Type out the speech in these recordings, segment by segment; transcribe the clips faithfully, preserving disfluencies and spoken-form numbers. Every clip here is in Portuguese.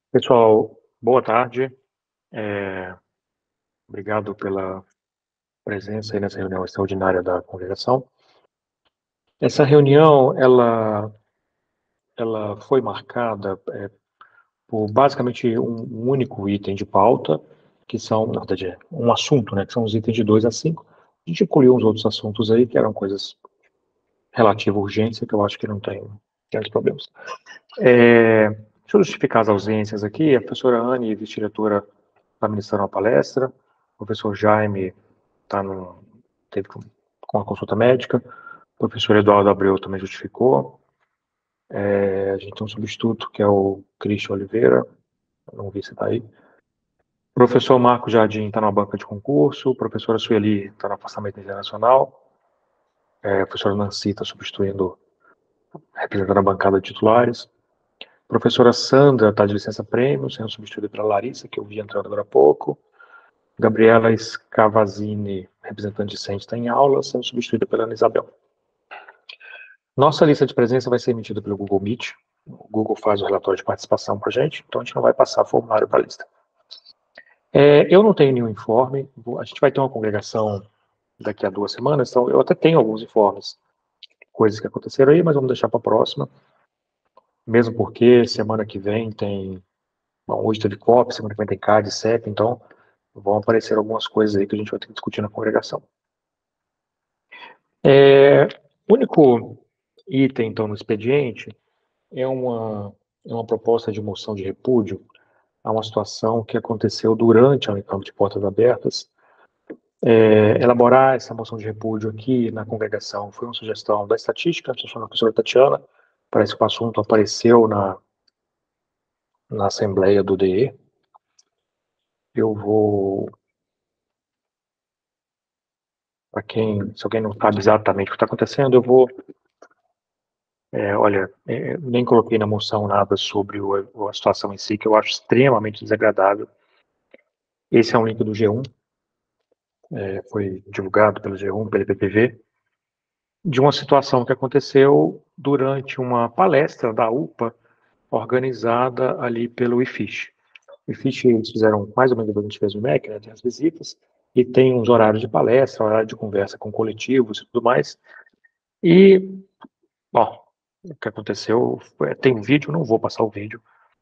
Pessoal, boa tarde. É, obrigado pela presença aí nessa reunião extraordinária da congregação. Essa reunião, ela, ela foi marcada é, por basicamente um, um único item de pauta, que são, na verdade, é um assunto, né, que são os itens de dois a cinco. A gente incluiu uns outros assuntos aí, que eram coisas relativas à urgência, que eu acho que não tem grandes problemas. É, deixa eu justificar as ausências aqui. A professora Anne, vice-diretora, está ministrando uma palestra. O professor Jaime está no, teve com, com a consulta médica. O professor Eduardo Abreu também justificou. É, a gente tem um substituto, que é o Christian Oliveira. Não vi se está aí. O professor Marco Jardim está na banca de concurso. A professora Sueli está no afastamento internacional. É, a professora Nancy está substituindo, representando a bancada de titulares. A professora Sandra está de licença-prêmio, sendo substituída pela Larissa, que eu vi entrando agora há pouco. Gabriela Scavazini, representante discente, está em aula, sendo substituída pela Ana Isabel. Nossa lista de presença vai ser emitida pelo Google Meet. O Google faz o relatório de participação para a gente, então a gente não vai passar formulário para a lista. É, eu não tenho nenhum informe, a gente vai ter uma congregação daqui a duas semanas, então eu até tenho alguns informes, coisas que aconteceram aí, mas vamos deixar para a próxima. Mesmo porque semana que vem tem, bom, hoje teve C O P, semana que vem tem C A D, C E P, então vão aparecer algumas coisas aí que a gente vai ter que discutir na congregação. É, o único item, então, no expediente é uma, é uma proposta de moção de repúdio a uma situação que aconteceu durante a Unicamp de Portas Abertas. É, elaborar essa moção de repúdio aqui na congregação foi uma sugestão da estatística, sugestão da professora Tatiana. Parece que o assunto apareceu na, na Assembleia do D E. Eu vou, para quem, se alguém não sabe exatamente o que está acontecendo, eu vou, é, olha, é, nem coloquei na moção nada sobre o, a situação em si, que eu acho extremamente desagradável. Esse é um link do G um, é, foi divulgado pelo G um, pelo P P V, de uma situação que aconteceu durante uma palestra da U P A, organizada ali pelo I F I S. O I F I S, eles fizeram mais ou menos o que a gente fez no M E C, né, tem as visitas, e tem uns horários de palestra, horário de conversa com coletivos e tudo mais. E, bom, o que aconteceu, foi, tem um vídeo, não vou passar o vídeo,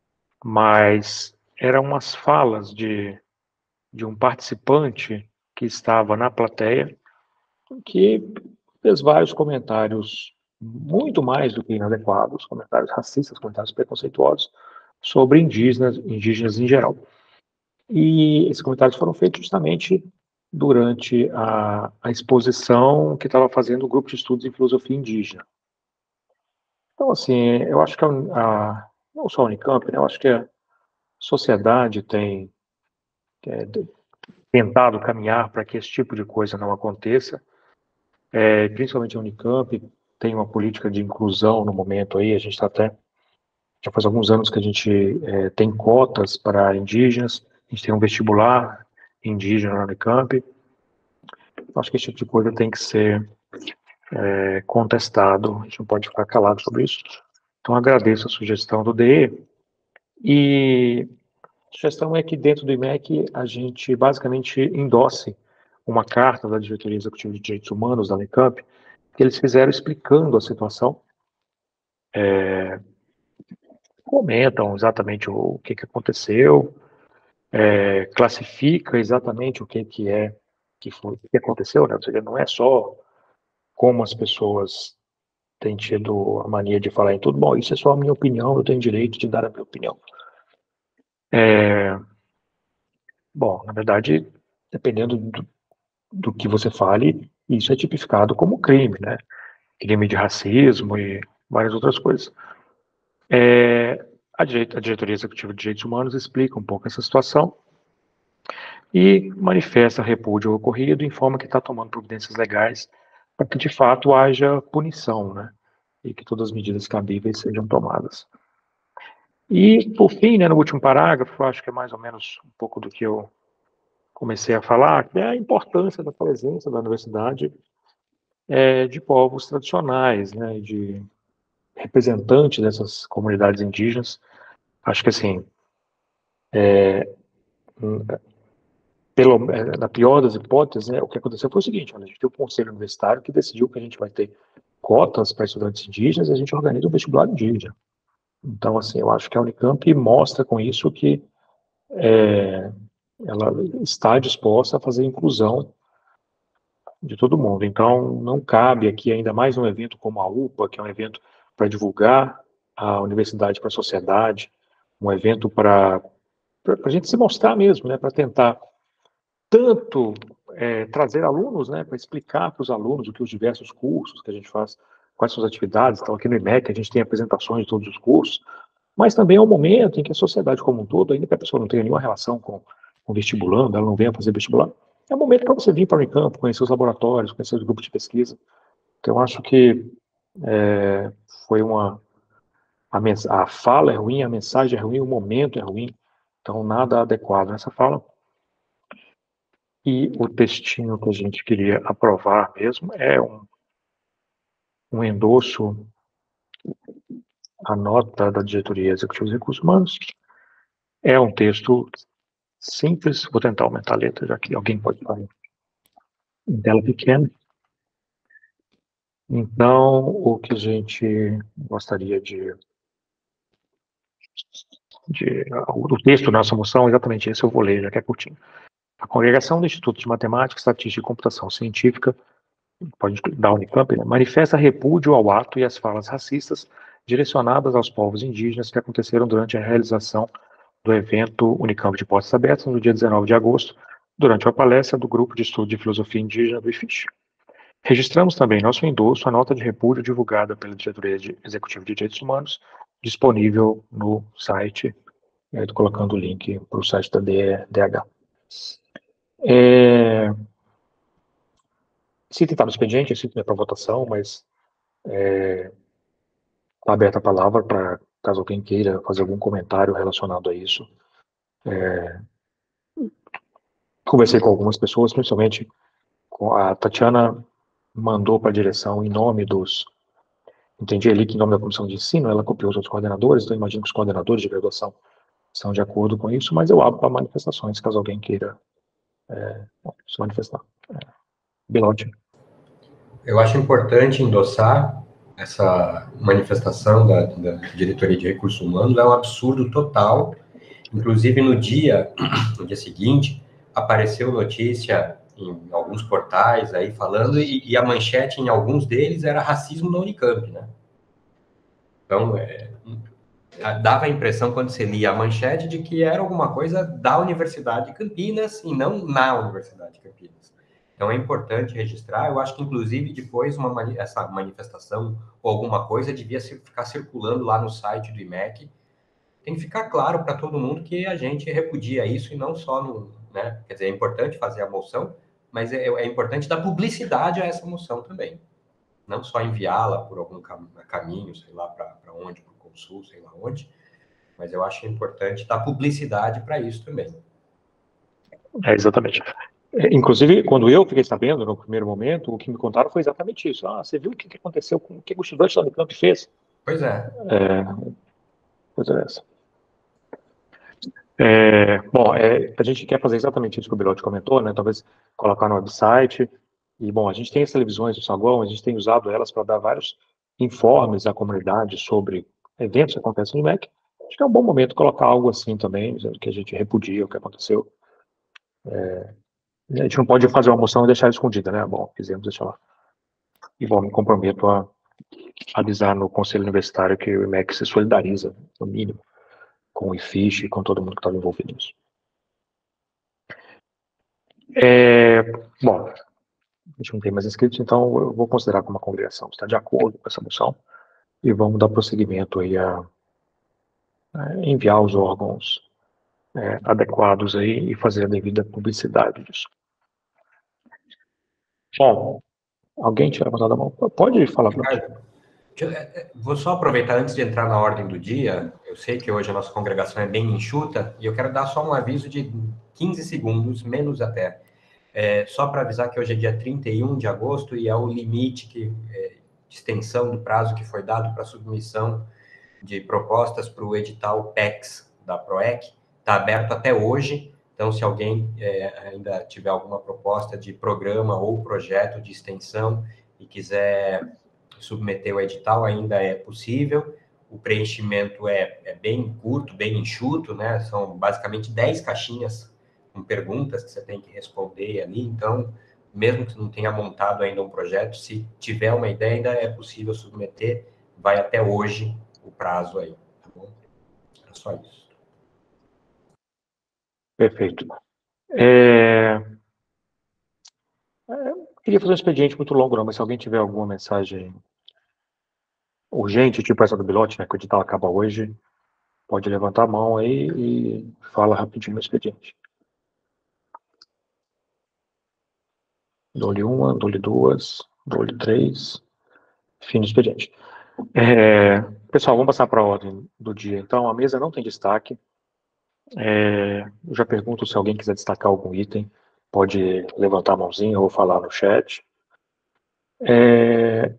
mas eram umas falas de, de um participante que estava na plateia, que fez vários comentários muito mais do que inadequados, comentários racistas, comentários preconceituosos sobre indígenas, indígenas em geral. E esses comentários foram feitos justamente durante a, a exposição que estava fazendo o grupo de estudos em filosofia indígena. Então, assim, eu acho que a, a, não só a Unicamp, né, eu acho que a sociedade tem é, tentado caminhar para que esse tipo de coisa não aconteça. É, principalmente a Unicamp tem uma política de inclusão no momento aí, a gente está até, já faz alguns anos que a gente é, tem cotas para indígenas, a gente tem um vestibular indígena na Unicamp. Acho que esse tipo de coisa tem que ser é, contestado, a gente não pode ficar calado sobre isso. Então agradeço a sugestão do D E, e a sugestão é que dentro do I M E C a gente basicamente endosse uma carta da Diretoria Executiva de Direitos Humanos da Unicamp, que eles fizeram explicando a situação, é, comentam exatamente o, o que, que aconteceu, é, classifica exatamente o que, que é que, foi, o que aconteceu, né? Ou seja, não é só como as pessoas têm tido a mania de falar em tudo, bom, isso é só a minha opinião, eu tenho direito de dar a minha opinião. É, bom, na verdade, dependendo do, do que você fale, isso é tipificado como crime, né? Crime de racismo e várias outras coisas. É, a, direit a Diretoria Executiva de Direitos Humanos explica um pouco essa situação e manifesta repúdio ao ocorrido e informa que está tomando providências legais para que, de fato, haja punição, né? E que todas as medidas cabíveis sejam tomadas. E, por fim, né, no último parágrafo, acho que é mais ou menos um pouco do que eu comecei a falar, que é a importância da presença da universidade é, de povos tradicionais, né, de representantes dessas comunidades indígenas. Acho que, assim, É, pelo, na pior das hipóteses, né, o que aconteceu foi o seguinte: a gente tem um conselho universitário que decidiu que a gente vai ter cotas para estudantes indígenas e a gente organiza um vestibular indígena. Então, assim, eu acho que a Unicamp mostra com isso que é, ela está disposta a fazer inclusão de todo mundo. Então, não cabe aqui, ainda mais um evento como a U P A, que é um evento para divulgar a universidade para a sociedade, um evento para a gente se mostrar mesmo, né, para tentar tanto é, trazer alunos, né, para explicar para os alunos o que os diversos cursos que a gente faz, quais são as atividades. Então, aqui no I M E C a gente tem apresentações de todos os cursos, mas também é um momento em que a sociedade como um todo, ainda que a pessoa não tenha nenhuma relação com, com vestibulando, ela não venha fazer vestibular, é um momento para você vir para o Unicamp, conhecer os laboratórios, conhecer os grupos de pesquisa. Então, eu acho que é, foi uma... A, mens- a fala é ruim, a mensagem é ruim, o momento é ruim, então nada adequado nessa fala. E o textinho que a gente queria aprovar mesmo é um, um endosso à nota da diretoria executiva de recursos humanos. É um texto simples, vou tentar aumentar a letra, já que alguém pode falar em tela pequena. Então, o que a gente gostaria de, de... O texto da nossa moção é exatamente esse, eu vou ler, já que é curtinho. A Congregação do Instituto de Matemática, Estatística e Computação Científica, pode da Unicamp, né, manifesta repúdio ao ato e às falas racistas direcionadas aos povos indígenas que aconteceram durante a realização do evento Unicamp de Portas Abertas, no dia dezenove de agosto, durante uma palestra do Grupo de Estudo de Filosofia Indígena do I F I S. Registramos também nosso endosso à nota de repúdio divulgada pela Diretoria Executiva de Direitos Humanos, disponível no site, estou colocando o link para o site da D H. É... Se tentar no expediente, esse item é para votação, mas é, está aberta a palavra para caso alguém queira fazer algum comentário relacionado a isso. É, conversei com algumas pessoas, principalmente com a Tatiana, mandou para a direção em nome dos... Entendi ali que em nome da comissão de ensino, ela copiou os outros coordenadores, então imagino que os coordenadores de graduação estão de acordo com isso, mas eu abro para manifestações, caso alguém queira é, se manifestar. É, Belotti. Eu acho importante endossar essa manifestação da, da Diretoria de Recursos Humanos, é um absurdo total. Inclusive, no dia, no dia seguinte, apareceu notícia em alguns portais aí falando, e, e a manchete em alguns deles era racismo na Unicamp, né? Então, é, dava a impressão, quando você lia a manchete, de que era alguma coisa da Universidade de Campinas e não na Universidade de Campinas. Então, é importante registrar. Eu acho que, inclusive, depois uma, essa manifestação ou alguma coisa devia ficar circulando lá no site do I M E C. Tem que ficar claro para todo mundo que a gente repudia isso e não só no... Né? Quer dizer, é importante fazer a moção, mas é, é importante dar publicidade a essa moção também. Não só enviá-la por algum cam caminho, sei lá, para onde, para o Consul, sei lá onde, mas eu acho importante dar publicidade para isso também. É, exatamente. Inclusive, quando eu fiquei sabendo, no primeiro momento, o que me contaram foi exatamente isso. Ah, você viu o que aconteceu com o que o estudante da Unicamp fez? Pois é. É, coisa dessa. É, bom, é, a gente quer fazer exatamente isso que o Belotti comentou, né? Talvez colocar no website. E, bom, a gente tem as televisões do Saguão, a gente tem usado elas para dar vários informes à comunidade sobre eventos que acontecem no I M E C. Acho que é um bom momento colocar algo assim também, dizendo que a gente repudia o que aconteceu. É, a gente não pode fazer uma moção e deixar escondida, né? Bom, fizemos, deixa lá. E, bom, me comprometo a avisar no Conselho Universitário que o I M E C se solidariza, no mínimo, com o I F I S e com todo mundo que estava envolvido nisso. É, bom, a gente não tem mais inscritos, então eu vou considerar como a congregação está de acordo com essa moção e vamos dar prosseguimento aí a, a enviar os órgãos é, adequados aí e fazer a devida publicidade disso. Bom, alguém tinha levantado a mão? Pode falar, Ricardo. Vou só aproveitar antes de entrar na ordem do dia. Eu sei que hoje a nossa congregação é bem enxuta e eu quero dar só um aviso de quinze segundos, menos até. É, só para avisar que hoje é dia trinta e um de agosto e é o limite que, é, de extensão do prazo que foi dado para submissão de propostas para o edital P E X da PROEC. está aberto até hoje, então se alguém é, ainda tiver alguma proposta de programa ou projeto de extensão e quiser submeter o edital, ainda é possível. O preenchimento é, é bem curto, bem enxuto, né? São basicamente dez caixinhas com perguntas que você tem que responder ali, então, mesmo que você não tenha montado ainda um projeto, se tiver uma ideia, ainda é possível submeter, vai até hoje o prazo aí, tá bom? É só isso. Perfeito. É... É, eu queria fazer um expediente muito longo, não, mas se alguém tiver alguma mensagem urgente, tipo essa do Bilote, né, que o edital acaba hoje, pode levantar a mão aí e fala rapidinho no expediente. Dou-lhe uma, dou-lhe duas, dou-lhe três, fim do expediente. É, pessoal, vamos passar para a ordem do dia. Então, a mesa não tem destaque. É, eu já pergunto se alguém quiser destacar algum item, pode levantar a mãozinha ou falar no chat. É,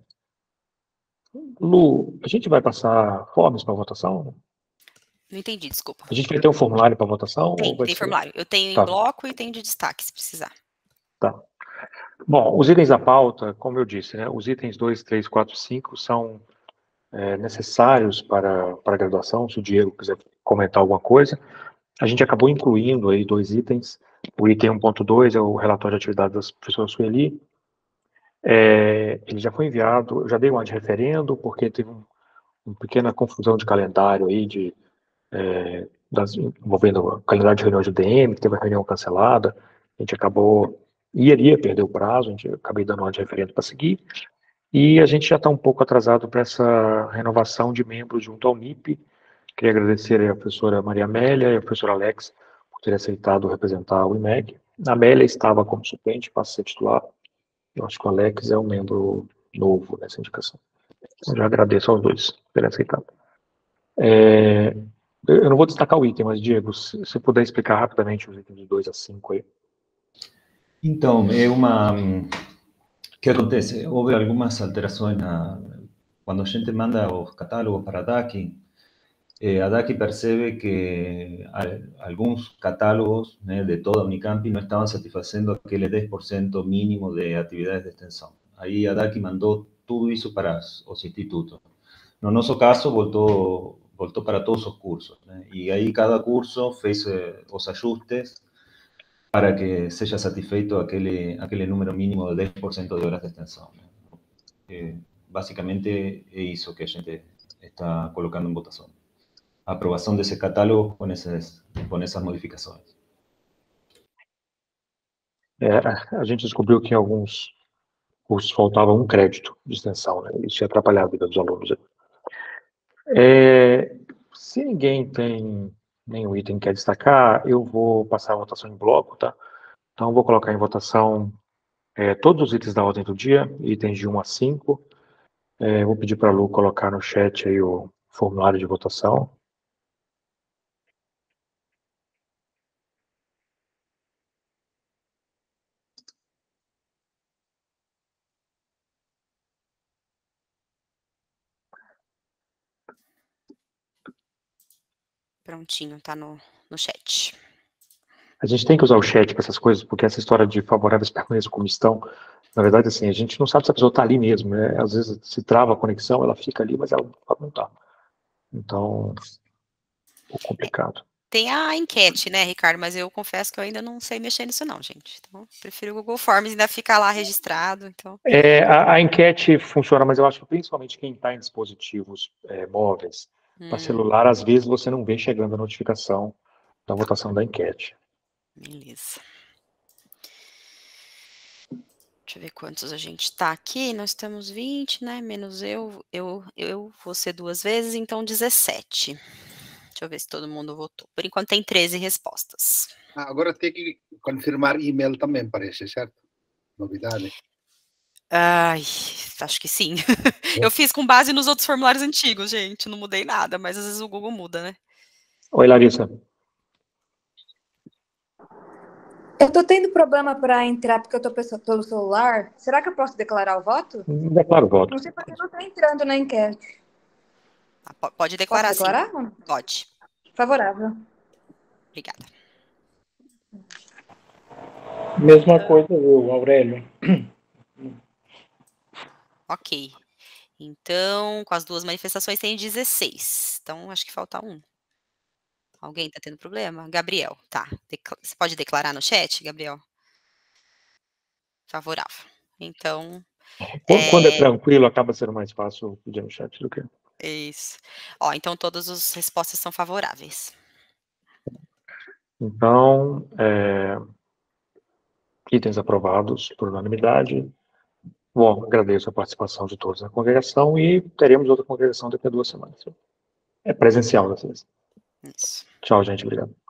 Lu, a gente vai passar formas para votação? Não entendi, desculpa. A gente vai ter um formulário para votação? Tem, ou vai tem ser... formulário. Eu tenho em Tá. bloco e tenho de destaque, se precisar. Tá. Bom, os itens da pauta, como eu disse, né, os itens dois, três, quatro, cinco são é, necessários para, para a graduação, se o Diego quiser comentar alguma coisa. A gente acabou incluindo aí dois itens. O item um ponto dois é o relatório de atividade da professora Sueli. É, ele já foi enviado, eu já dei uma de referendo, porque teve um, uma pequena confusão de calendário aí, de, é, das, envolvendo o calendário de reuniões do D M, que teve a reunião cancelada, a gente acabou, iria perder o prazo, a gente acabei dando uma de referendo para seguir, e a gente já está um pouco atrasado para essa renovação de membros junto ao M I P. Queria agradecer a professora Maria Amélia e a professora Alex por terem aceitado representar o I M E C. A Amélia estava como suplente, passa a ser titular. Eu acho que o Alex é um membro novo nessa indicação. Eu já agradeço aos dois por terem aceitado. É, eu não vou destacar o item, mas, Diego, se você puder explicar rapidamente os itens de dois a cinco aí. Então, é uma... O que acontece? Houve algumas alterações na... Quando a gente manda os catálogos para a D A C, eh, a D A C percebe que alguns catálogos, né, de toda a Unicamp não estavam satisfazendo aquele dez por cento mínimo de atividades de extensão. Aí a D A C mandou tudo isso para os institutos. No nosso caso, voltou, voltou para todos os cursos, né? E aí cada curso fez eh, os ajustes para que seja satisfeito aquele, aquele número mínimo de dez por cento de horas de extensão, né? Eh, basicamente é isso que a gente está colocando em votação. A aprovação desse catálogo com, esses, com essas modificações. É, a gente descobriu que em alguns cursos faltava um crédito de extensão, né? Isso ia atrapalhar a vida dos alunos. É, se ninguém tem nenhum item que quer destacar, eu vou passar a votação em bloco, tá? Então, vou colocar em votação é, todos os itens da ordem do dia, itens de um a cinco. É, vou pedir para a Lu colocar no chat aí o formulário de votação. Prontinho, tá no, no chat. A gente tem que usar o chat para essas coisas, porque essa história de favoráveis permaneçam como estão, na verdade, assim, a gente não sabe se a pessoa está ali mesmo, né? Às vezes se trava a conexão, ela fica ali, mas ela não está. Então, um pouco complicado. Tem a enquete, né, Ricardo? Mas eu confesso que eu ainda não sei mexer nisso não, gente. Então, prefiro o Google Forms, ainda fica lá registrado. Então... É, a, a enquete funciona, mas eu acho que principalmente quem está em dispositivos é, móveis, hum. para celular, às vezes você não vê chegando a notificação da votação da enquete. Beleza. Deixa eu ver quantos a gente está aqui. Nós temos vinte, né? Menos eu, eu, eu vou ser duas vezes, então dezessete. Deixa eu ver se todo mundo votou. Por enquanto tem treze respostas. Ah, agora tem que confirmar e-mail também, parece, certo? Novidade. Ai, acho que sim. Eu fiz com base nos outros formulários antigos, gente. Não mudei nada, mas às vezes o Google muda, né? Oi, Larissa. Eu tô tendo problema para entrar porque eu tô pelo celular. Será que eu posso declarar o voto? Declaro o voto. Não sei porque não tá entrando na enquete. Ah, pode declarar, posso declarar? sim. Pode. Favorável. Obrigada. Mesma coisa, eu, Aurélio. Ok. Então, com as duas manifestações tem dezesseis. Então, acho que falta um. Alguém está tendo problema? Gabriel, tá. Decla- Você pode declarar no chat, Gabriel? Favorável. Então, Quando, quando é é tranquilo, acaba sendo mais fácil pedir no chat do que. isso. Ó, então todas as respostas são favoráveis. Então, é, itens aprovados por unanimidade. Bom, agradeço a participação de todos na congregação e teremos outra congregação daqui a duas semanas. É presencial, vocês. Isso. Tchau, gente. Obrigado.